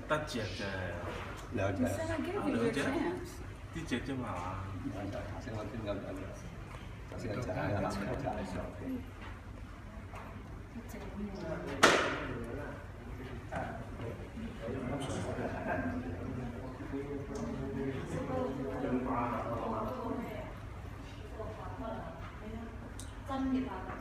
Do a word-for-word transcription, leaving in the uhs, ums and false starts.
得隻啫。 兩隻。 I said I gave you your chance. 呢隻啫嘛。 兩隻，頭先我見有兩隻，頭先有隻喺南邊隻喺上邊。 真嘅。